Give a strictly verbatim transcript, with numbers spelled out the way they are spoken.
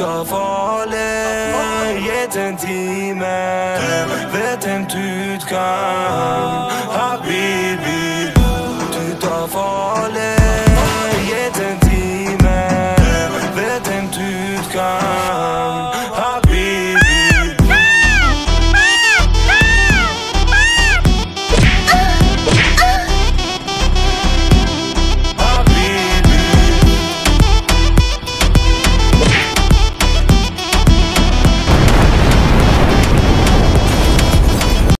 lukter farlig. Gitt en time, vet en tutgang. Habibi.